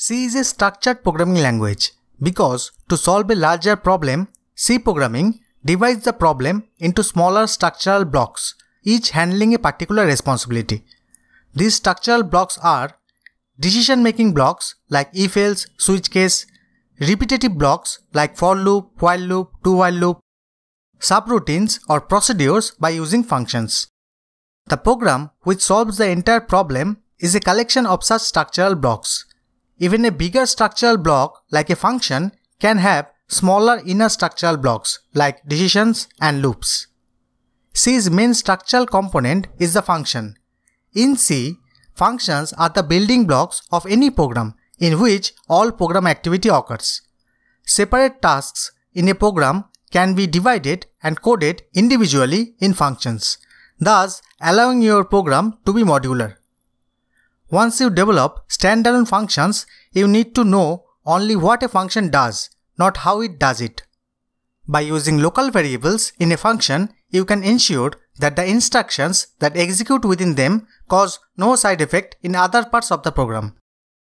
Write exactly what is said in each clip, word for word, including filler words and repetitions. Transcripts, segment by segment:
C is a structured programming language because to solve a larger problem, C programming divides the problem into smaller structural blocks, each handling a particular responsibility. These structural blocks are decision-making blocks like if-else, switch case, repetitive blocks like for loop, while loop, do-while loop, subroutines or procedures by using functions. The program which solves the entire problem is a collection of such structural blocks. Even a bigger structural block like a function can have smaller inner structural blocks like decisions and loops. C's main structural component is the function. In C, functions are the building blocks of any program in which all program activity occurs. Separate tasks in a program can be divided and coded individually in functions, thus allowing your program to be modular. Once you develop standalone functions, you need to know only what a function does, not how it does it. By using local variables in a function, you can ensure that the instructions that execute within them cause no side effect in other parts of the program.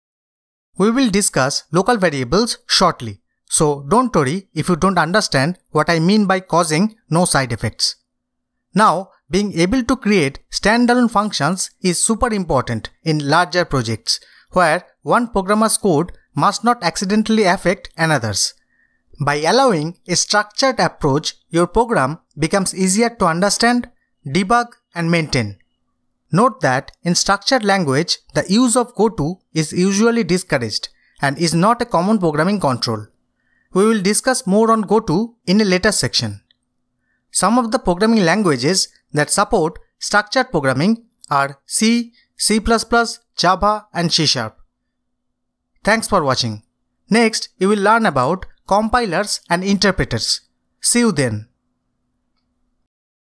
We will discuss local variables shortly, so don't worry if you don't understand what I mean by causing no side effects. Now, being able to create standalone functions is super important in larger projects, where one programmer's code must not accidentally affect another's. By allowing a structured approach, your program becomes easier to understand, debug, and maintain. Note that in structured language, the use of goto is usually discouraged and is not a common programming control. We will discuss more on goto in a later section. Some of the programming languages that support structured programming are C, C plus plus, Java, and C sharp. Thanks for watching. Next, you will learn about compilers and interpreters. See you then.